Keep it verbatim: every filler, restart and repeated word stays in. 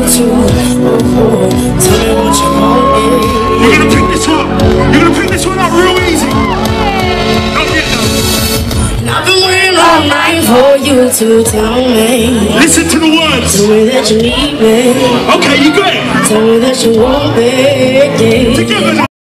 to. Oh, oh, tell me what you want. Yeah. You're gonna pick this one. You're gonna pick this one up real easy. Don't get no. And I've been waiting all night for you to tell me. Listen to the words. Tell me that you need me. Okay, you got it. Tell me that you want me. Yeah. Together.